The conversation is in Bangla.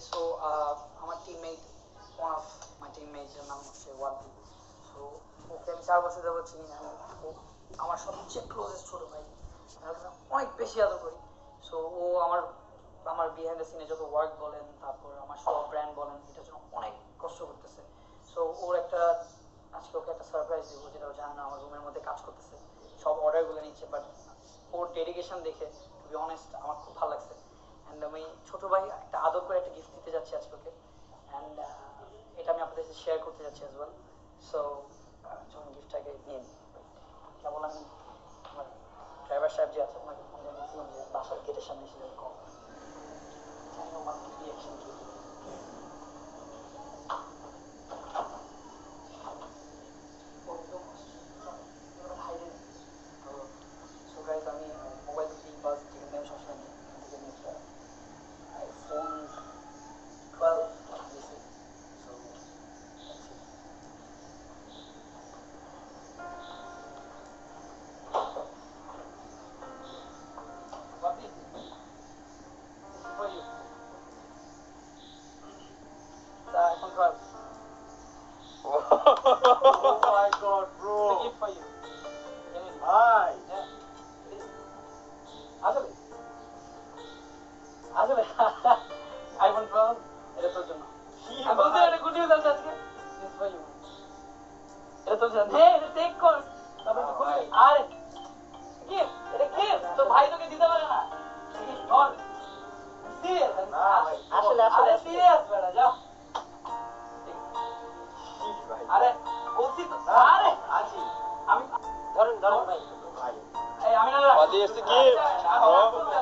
সো আমার teammate one of my teammates এর নাম হচ্ছে ওয়াদি। সো ওকে আমি 4 বছর যাবত চিনি না, ও আমার সবচেয়ে ক্লোজেস্ট ছোট ভাই, অনেক বেশি আদর করি। সো ও আমার আমার বিহাইন্ড দ্য সিনে যত ওয়ার্ক বলেন, তারপর আমার সব ব্র্যান্ড বলেন, এটার জন্য অনেক কষ্ট করতেছে। সো ওর একটা আজকে ওকে একটা সারপ্রাইজ দিব, যেটা ও জানে না। আমার রুমের মধ্যে কাজ করতেছে, সব অর্ডারগুলো নিচ্ছে, বাট ওর ডেডিকেশন দেখে টু বি অনেস্ট আমার খুব ভালো লাগছে। অ্যান্ড আমি ছোটো ভাই একটা আদর করে একটা গিফট দিতে যাচ্ছি আজকে ওকে, অ্যান্ড এটা আমি আপনাদের সাথে শেয়ার করতে যাচ্ছি অ্যাজ ওয়েল। সো যখন গিফটটাকে নিয়ে নিই, কেবল আমি আমার ড্রাইভার সাহেব যে আছে ওনাকে ফোন দিয়ে বলছিলাম যে বাসার গেটের সামনে এসে যাবে কম, জানি না আমার রিয়াকশন কি। আমি মোবাইল থেকে বাস যেখানে আমি সবসময় নিই, এখান থেকে আমি একটা আইফোন 12 দিয়েছি। So iPhone 12. Oh my god, bro. It's a gift for you. Hi. Yeah. আসলে আসলে iPhone 12 এটা তোর জন্য। আমি বলতে একটা গুড নিউজ আছে আজকে। This for you. এটা তোর জন্য। হ্যাঁ, এটা টেক কর। তারপর তুই খুলবি। আরে গিফট, এটা গিফট। তোর ভাই তোকে দিতে পারে না। গিফট ধর। সিরিয়াস আসলে সিরিয়াস বেটা যাও। আরে বলছি তো, আরে আছি। আমি ধরেন ভাই। এই আমি না What is the gift?